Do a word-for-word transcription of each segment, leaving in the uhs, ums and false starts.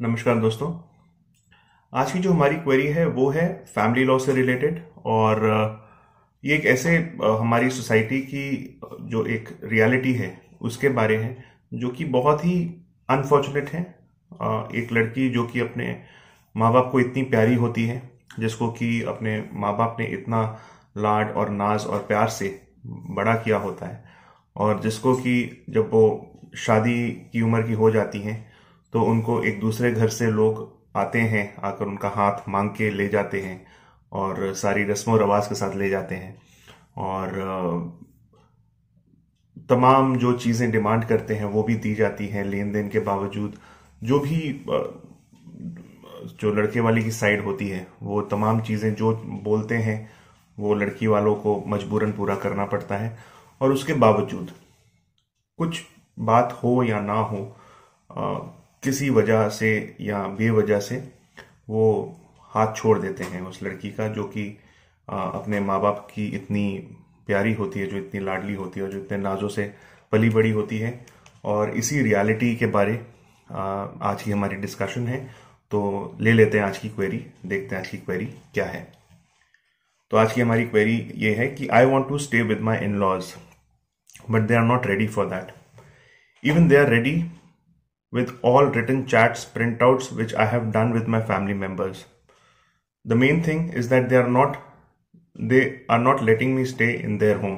नमस्कार दोस्तों। आज की जो हमारी क्वेरी है वो है फैमिली लॉ से रिलेटेड। और अ, ये एक ऐसे अ, हमारी सोसाइटी की अ, जो एक रियलिटी है उसके बारे है जो कि बहुत ही अनफॉर्चुनेट है। अ, एक लड़की जो कि अपने माँ बाप को इतनी प्यारी होती है, जिसको कि अपने माँ बाप ने इतना लाड और नाज और प्यार से बड़ा किया होता है, और जिसको कि जब वो शादी की उम्र की हो जाती हैं तो उनको एक दूसरे घर से लोग आते हैं, आकर उनका हाथ मांग के ले जाते हैं और सारी रस्मों रवाज के साथ ले जाते हैं। और अ, तमाम जो चीजें डिमांड करते हैं वो भी दी जाती हैं लेन देन के बावजूद। जो भी अ, जो लड़के वाली की साइड होती है वो तमाम चीजें जो बोलते हैं वो लड़की वालों को मजबूरन पूरा करना पड़ता है। और उसके बावजूद कुछ बात हो या ना हो, अ, किसी वजह से या बेवजह से वो हाथ छोड़ देते हैं उस लड़की का, जो कि अ, अपने माँ बाप की इतनी प्यारी होती है, जो इतनी लाडली होती है और जो इतने नाजों से पली बड़ी होती है। और इसी रियलिटी के बारे अ, आज की हमारी डिस्कशन है। तो ले लेते हैं आज की क्वेरी, देखते हैं आज की क्वेरी क्या है। तो आज की हमारी क्वेरी ये है कि I want to stay with my in laws but they are not ready for that. Even they are ready with all written chats, printouts, which I have done with my family members. The main thing is that they are not they are not letting me stay in their home.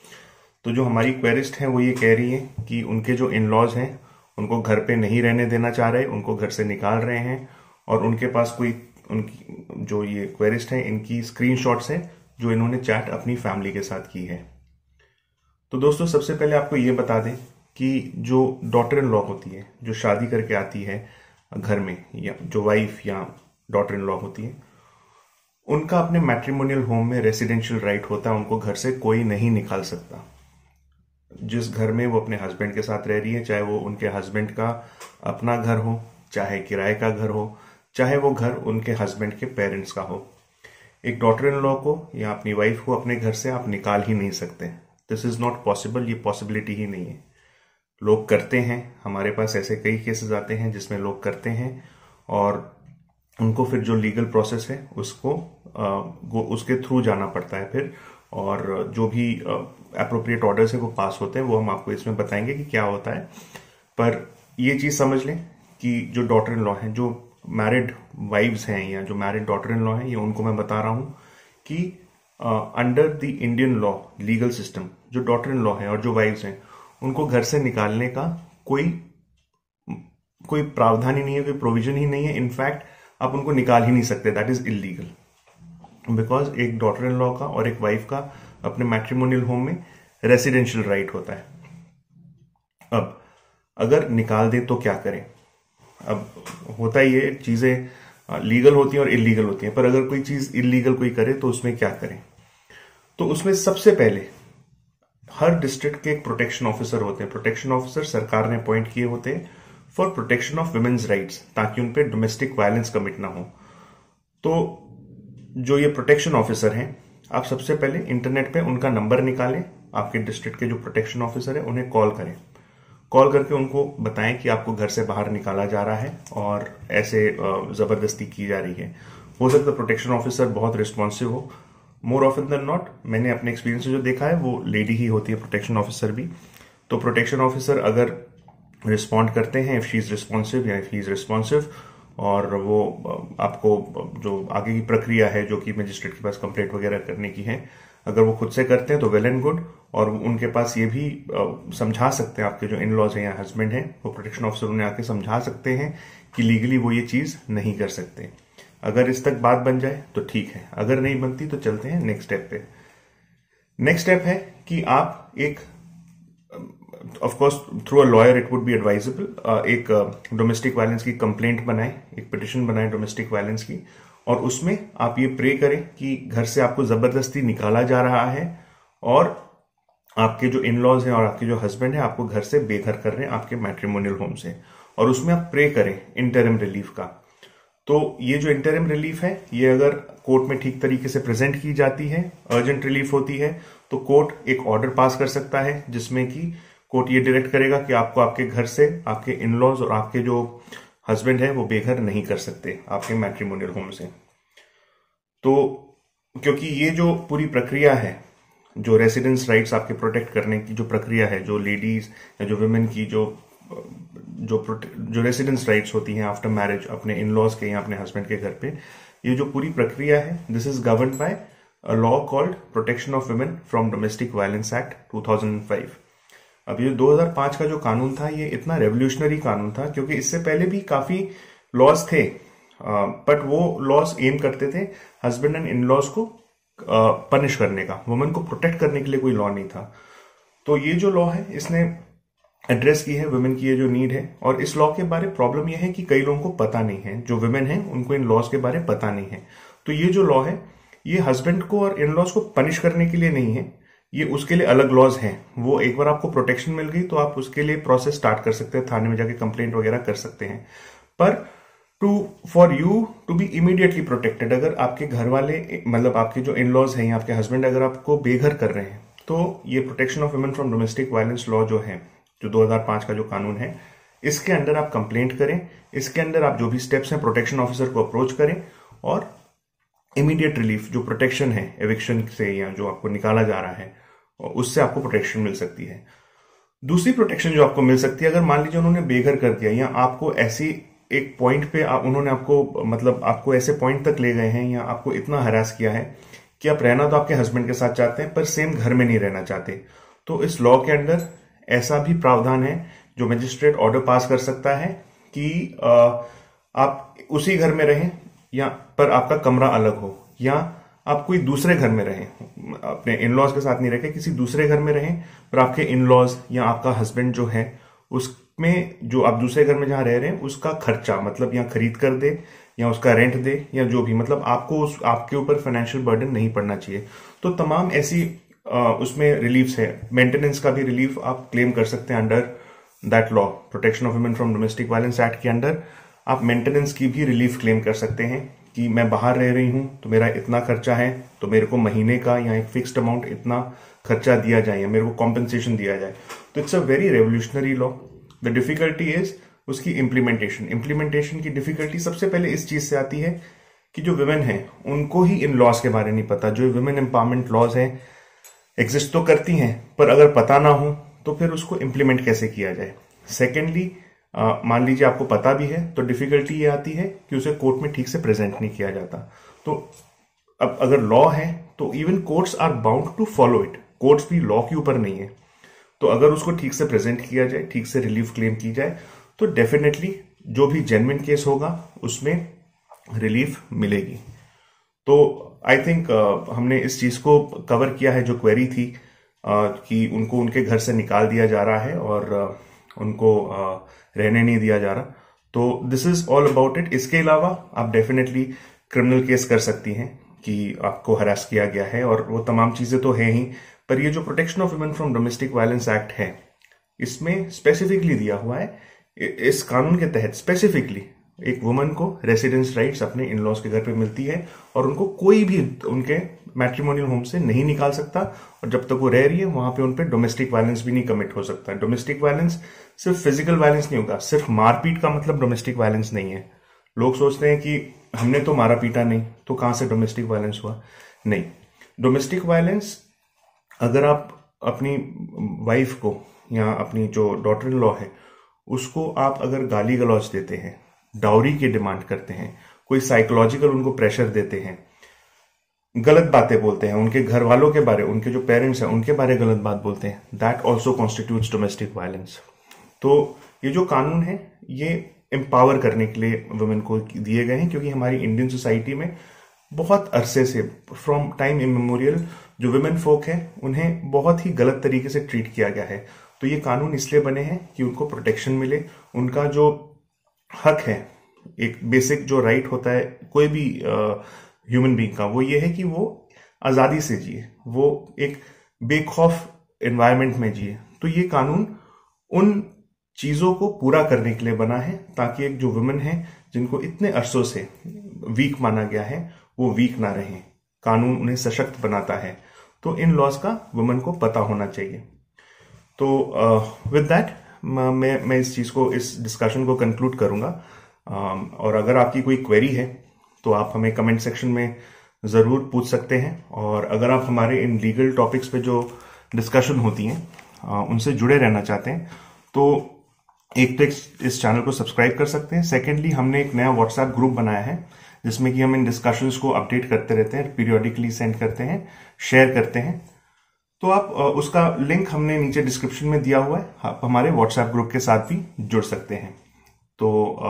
तो जो हमारी क्वेरिस्ट हैं वो ये कह रही हैं कि उनके जो इन लॉज हैं उनको घर पे नहीं रहने देना चाह रहे, उनको घर से निकाल रहे हैं। और उनके पास कोई उनकी जो ये क्वेरिस्ट हैं इनकी स्क्रीनशॉट्स हैं जो इन्होंने चैट अपनी फैमिली के साथ की है। तो दोस्तों, सबसे पहले आपको ये बता दें कि जो डॉटर इन लॉ होती है, जो शादी करके आती है घर में, या जो वाइफ या डॉटर इन लॉ होती है, उनका अपने मैट्रिमोनियल होम में रेसिडेंशियल राइट होता है। उनको घर से कोई नहीं निकाल सकता। जिस घर में वो अपने हस्बैंड के साथ रह रही है, चाहे वो उनके हस्बैंड का अपना घर हो, चाहे किराए का घर हो, चाहे वो घर उनके हस्बैंड के पेरेंट्स का हो, एक डॉटर इन लॉ को या अपनी वाइफ को अपने घर से आप निकाल ही नहीं सकते। दिस इज नॉट पॉसिबल, ये पॉसिबिलिटी ही नहीं है। लोग करते हैं, हमारे पास ऐसे कई केसेस आते हैं जिसमें लोग करते हैं और उनको फिर जो लीगल प्रोसेस है उसको आ, उसके थ्रू जाना पड़ता है फिर। और जो भी अप्रोप्रिएट ऑर्डर्स है वो पास होते हैं, वो हम आपको इसमें बताएंगे कि क्या होता है। पर ये चीज समझ लें कि जो डॉटर इन लॉ है, जो मैरिड वाइव्स हैं या जो मैरिड डॉटर इन लॉ है, ये उनको मैं बता रहा हूं कि under the Indian law legal system जो डॉटर इन लॉ है और जो वाइव्स हैं उनको घर से निकालने का कोई कोई प्रावधान ही नहीं है, कोई प्रोविजन ही नहीं है। इनफैक्ट आप उनको निकाल ही नहीं सकते। दैट इज इलीगल, बिकॉज एक डॉटर इन लॉ का और एक वाइफ का अपने मैट्रिमोनियल होम में रेसिडेंशियल राइट होता है। अब अगर निकाल दे तो क्या करें? अब होता ही है, चीजें लीगल होती हैं और इलीगल होती हैं, पर अगर कोई चीज इलीगल कोई करे तो उसमें क्या करें? तो उसमें सबसे पहले हर डिस्ट्रिक्ट के एक प्रोटेक्शन ऑफिसर होते हैं। प्रोटेक्शन ऑफिसर सरकार ने अपॉइंट किए होते हैं for protection of women's rights, ताकि उन पे डोमेस्टिक वायलेंस कमिट ना हो। तो जो ये प्रोटेक्शन ऑफिसर हैं, आप सबसे पहले इंटरनेट पे उनका नंबर निकालें। आपके डिस्ट्रिक्ट के जो प्रोटेक्शन ऑफिसर है उन्हें कॉल करें। कॉल करके उनको बताएं कि आपको घर से बाहर निकाला जा रहा है और ऐसे जबरदस्ती की जा रही है। हो सकता है प्रोटेक्शन ऑफिसर बहुत रिस्पॉन्सिव हो। मोर ऑफन देन नॉट, मैंने अपने एक्सपीरियंस से जो देखा है वो लेडी ही होती है प्रोटेक्शन ऑफिसर भी। तो प्रोटेक्शन ऑफिसर अगर रिस्पॉन्ड करते हैं, इफ शी इज रिस्पॉन्सिव या इफ ही इज रिस्पॉन्सिव, और वो आपको जो आगे की प्रक्रिया है जो कि मजिस्ट्रेट के पास कंप्लेंट वगैरह करने की है, अगर वो खुद से करते हैं तो वेल एंड गुड। और उनके पास ये भी समझा सकते हैं, आपके जो इन लॉज हैं या हस्बैंड हैं, वो प्रोटेक्शन ऑफिसर उन्हें आके समझा सकते हैं कि लीगली वो ये चीज नहीं कर सकते। अगर इस तक बात बन जाए तो ठीक है, अगर नहीं बनती तो चलते हैं नेक्स्ट स्टेप पे। नेक्स्ट स्टेप है कि आप एक, of course through a lawyer it would be advisable, एक डोमेस्टिक वायलेंस की कंप्लेंट बनाएं, एक पिटिशन बनाएं डोमेस्टिक वायलेंस की, और उसमें आप ये प्रे करें कि घर से आपको जबरदस्ती निकाला जा रहा है और आपके जो इन लॉज हैं और आपके जो हस्बैंड है आपको घर से बेघर कर रहे हैं आपके मैट्रिमोनियल होम से। और उसमें आप प्रे करें इंटरिम रिलीफ का। तो ये जो इंटरिम रिलीफ है, ये अगर कोर्ट में ठीक तरीके से प्रेजेंट की जाती है, अर्जेंट रिलीफ होती है, तो कोर्ट एक ऑर्डर पास कर सकता है जिसमें कि कोर्ट ये डायरेक्ट करेगा कि आपको आपके घर से आपके इन लॉज और आपके जो हस्बैंड है वो बेघर नहीं कर सकते आपके मैट्रिमोनियल होम से। तो क्योंकि ये जो पूरी प्रक्रिया है, जो रेसिडेंस राइट्स आपके प्रोटेक्ट करने की जो प्रक्रिया है, जो लेडीज या जो वुमेन की जो जो जो रेसिडेंस राइट्स होती हैं आफ्टर मैरिज अपने इन लॉज के या अपने हस्बैंड के घर पे, ये जो पूरी प्रक्रिया है, this is govern by a law called protection of women from domestic violence act two thousand five. अब ये दो हज़ार पाँच का जो कानून था, ये इतना रेवोल्यूशनरी कानून था क्योंकि इससे पहले भी काफी लॉज थे, बट वो लॉज एम करते थे हस्बैंड एंड इन लॉज को पनिश करने का, वुमेन को प्रोटेक्ट करने के लिए कोई लॉ नहीं था। तो ये जो लॉ है इसने एड्रेस की है वुमेन की ये जो नीड है। और इस लॉ के बारे प्रॉब्लम ये है कि कई लोगों को पता नहीं है, जो वुमेन है उनको इन लॉज के बारे पता नहीं है। तो ये जो लॉ है ये हस्बैंड को और इन लॉज को पनिश करने के लिए नहीं है, ये उसके लिए अलग लॉज हैं। वो एक बार आपको प्रोटेक्शन मिल गई तो आप उसके लिए प्रोसेस स्टार्ट कर सकते हैं, थाने में जाके कंप्लेंट वगैरह कर सकते हैं। पर to for you to be immediately protected, अगर आपके घर वाले मतलब आपके जो इन लॉज हैं या आपके हस्बैंड अगर आपको बेघर कर रहे हैं, तो ये protection of women from domestic violence law जो है, जो दो हज़ार पाँच का जो कानून है, इसके अंडर आप कंप्लेंट करें। इसके अंदर आप जो भी स्टेप्स हैं प्रोटेक्शन ऑफिसर को अप्रोच करें और इमीडिएट रिलीफ जो प्रोटेक्शन है एविक्शन से या जो आपको निकाला जा रहा है उससे आपको प्रोटेक्शन मिल सकती है। दूसरी प्रोटेक्शन जो आपको मिल सकती है, अगर मान लीजिए उन्होंने बेघर कर दिया या आपको ऐसी एक पॉइंट पे आप, उन्होंने आपको मतलब आपको ऐसे पॉइंट तक ले गए हैं या आपको इतना हरास किया है कि आप रहना तो आपके हस्बैंड के साथ चाहते हैं पर सेम घर में नहीं रहना चाहते, तो इस लॉ के अंदर ऐसा भी प्रावधान है जो मजिस्ट्रेट ऑर्डर पास कर सकता है कि आ, आप उसी घर में रहें या पर आपका कमरा अलग हो, या आप कोई दूसरे घर में रहें, अपने इन लॉज के साथ नहीं रहे, किसी दूसरे घर में रहें पर आपके इन लॉज या आपका हस्बैंड जो है उसमें जो आप दूसरे घर में जहां रह रहे हैं उसका खर्चा मतलब या खरीद कर दे या उसका रेंट दे या जो भी, मतलब आपको उस आपके ऊपर फाइनेंशियल बर्डन नहीं पड़ना चाहिए। तो तमाम ऐसी आ, उसमें रिलीफ्स है। मेंटेनेंस का भी रिलीफ आप क्लेम कर सकते हैं under that law, protection of women from domestic violence act के अंडर आप मेंटेनेंस की भी रिलीफ क्लेम कर सकते हैं कि मैं बाहर रह रही हूं तो मेरा इतना खर्चा है, तो मेरे को महीने का या एक फिक्स्ड अमाउंट इतना खर्चा दिया जाए या मेरे को कॉम्पेंसेशन दिया जाए। तो it's a very revolutionary law. The difficulty is उसकी इम्प्लीमेंटेशन। इम्प्लीमेंटेशन की डिफिकल्टी सबसे पहले इस चीज से आती है कि जो वुमेन है उनको ही इन लॉज के बारे नहीं पता। जो वुमेन एम्पावरमेंट लॉज है एग्जिस्ट तो करती हैं पर अगर पता ना हो तो फिर उसको इम्प्लीमेंट कैसे किया जाए। सेकेंडली, मान लीजिए आपको पता भी है तो डिफिकल्टी ये आती है कि उसे कोर्ट में ठीक से प्रेजेंट नहीं किया जाता। तो अब अगर लॉ है तो even courts are bound to follow it, courts भी लॉ के ऊपर नहीं है। तो अगर उसको ठीक से प्रेजेंट किया जाए, ठीक से रिलीफ क्लेम की जाए तो डेफिनेटली जो भी जेन्युइन केस होगा उसमें रिलीफ मिलेगी। तो आई थिंक uh, हमने इस चीज को कवर किया है जो क्वेरी थी uh, कि उनको उनके घर से निकाल दिया जा रहा है और uh, उनको uh, रहने नहीं दिया जा रहा। तो this is all about it. इसके अलावा आप डेफिनेटली क्रिमिनल केस कर सकती हैं कि आपको हरास किया गया है और वो तमाम चीजें तो है ही, पर ये जो protection of women from domestic violence act है इसमें स्पेसिफिकली दिया हुआ है, इस कानून के तहत स्पेसिफिकली एक वुमन को रेसिडेंस राइट्स अपने इन लॉज के घर पे मिलती है और उनको कोई भी उनके मैट्रिमोनियल होम से नहीं निकाल सकता, और जब तक वो रह रही है वहां पे उन पे डोमेस्टिक वायलेंस भी नहीं कमिट हो सकता। डोमेस्टिक वायलेंस सिर्फ फिजिकल वायलेंस नहीं होगा, सिर्फ मारपीट का मतलब डोमेस्टिक वायलेंस नहीं है। लोग सोचते हैं कि हमने तो मारा पीटा नहीं तो कहां से डोमेस्टिक वायलेंस हुआ। नहीं, डोमेस्टिक वायलेंस अगर आप अपनी वाइफ को या अपनी जो डॉटर इन लॉ है उसको आप अगर गाली गलौज देते हैं, डाउरी की डिमांड करते हैं, कोई साइकोलॉजिकल उनको प्रेशर देते हैं, गलत बातें बोलते हैं उनके घर वालों के बारे, उनके जो पेरेंट्स हैं उनके बारे गलत बात बोलते हैं, that also constitutes domestic violence. तो ये जो कानून है ये एम्पावर करने के लिए वुमेन को दिए गए हैं, क्योंकि हमारी इंडियन सोसाइटी में बहुत अरसे से फ्रॉम टाइम इमेमोरियल जो वुमेन फोक है उन्हें बहुत ही गलत तरीके से ट्रीट किया गया है। तो ये कानून इसलिए बने हैं कि उनको प्रोटेक्शन मिले, उनका जो हक है, एक बेसिक जो राइट होता है कोई भी ह्यूमन बीइंग का, वो ये है कि वो आजादी से जिए, वो एक बेखौफ एनवायरनमेंट में जिए। तो ये कानून उन चीजों को पूरा करने के लिए बना है ताकि एक जो वुमेन है जिनको इतने अरसों से वीक माना गया है वो वीक ना रहे। कानून उन्हें सशक्त बनाता है, तो इन लॉज का वुमेन को पता होना चाहिए। तो विद uh, दैट मैं मैं इस चीज को, इस डिस्कशन को कंक्लूड करूंगा। और अगर आपकी कोई क्वेरी है तो आप हमें कमेंट सेक्शन में ज़रूर पूछ सकते हैं। और अगर आप हमारे इन लीगल टॉपिक्स पे जो डिस्कशन होती हैं उनसे जुड़े रहना चाहते हैं तो एक तो इस चैनल को सब्सक्राइब कर सकते हैं। सेकेंडली, हमने एक नया व्हाट्सएप ग्रुप बनाया है जिसमें कि हम इन डिस्कशंस को अपडेट करते रहते हैं, पीरियोडिकली सेंड करते हैं, शेयर करते हैं। तो आप उसका लिंक हमने नीचे डिस्क्रिप्शन में दिया हुआ है, आप हमारे व्हाट्सएप ग्रुप के साथ भी जुड़ सकते हैं। तो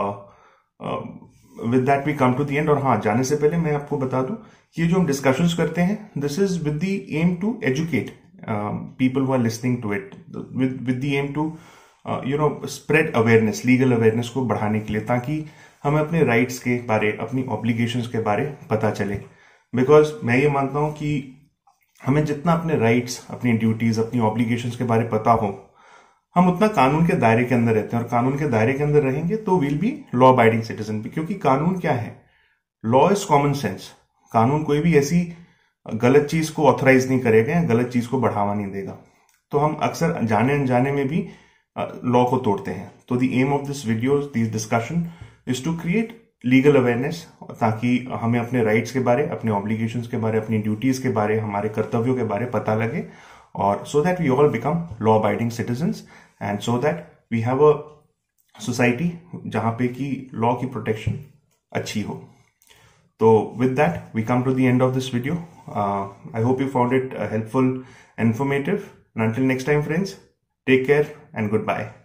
with that we come to the end. और हाँ, जाने से पहले मैं आपको बता दूं कि ये जो हम डिस्कशंस करते हैं, this is with the aim to educate people who are listening to it, with with the aim to you know spread awareness, legal awareness को बढ़ाने के लिए, ताकि हमें अपने राइट्स के बारे, अपनी ऑब्लिगेशंस के बारे पता चले। बिकॉज मैं ये मानता हूं कि हमें जितना अपने राइट्स, अपनी ड्यूटीज, अपनी ऑब्लिगेशंस के बारे पता हो, हम उतना कानून के दायरे के अंदर रहते हैं। और कानून के दायरे के अंदर रहेंगे तो will be law abiding citizen भी। क्योंकि कानून क्या है? Law is common sense. कानून कोई भी ऐसी गलत चीज को ऑथराइज नहीं करेगा या गलत चीज को बढ़ावा नहीं देगा। तो हम अक्सर जाने अनजाने में भी लॉ को तोड़ते हैं। तो the aim of this video, this discussion is to create legal awareness, ताकि हमें अपने राइट्स के बारे, अपने ऑब्लिगेशंस के बारे, अपनी ड्यूटीज के बारे, हमारे कर्तव्यों के बारे पता लगे, और so that we all become law abiding citizens and so that we have a society जहां पे कि लॉ की प्रोटेक्शन अच्छी हो। तो with that we come to the end of this video. I hope you found it helpful, informative, and until next time friends, take care and goodbye.